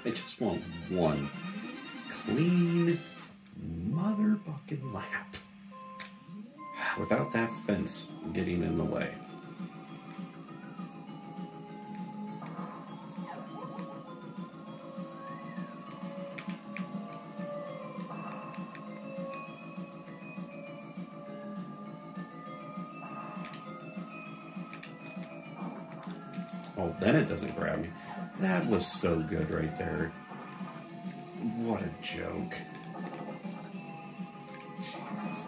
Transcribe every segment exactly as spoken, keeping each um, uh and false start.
I just want one clean motherfucking lap without that fence getting in the way. Oh, then it doesn't grab me. That was so good right there. What a joke. Jesus.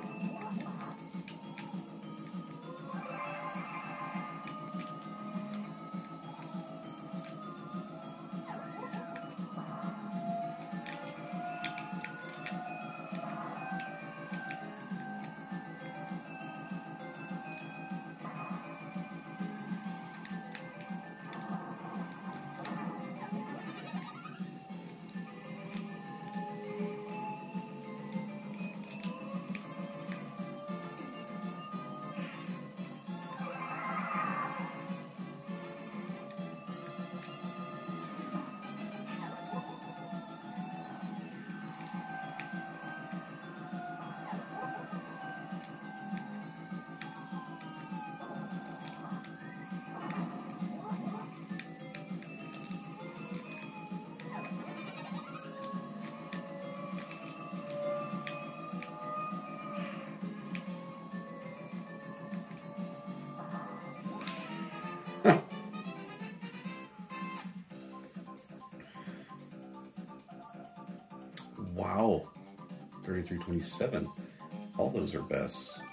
Wow, thirty-three twenty-seven. All those are best.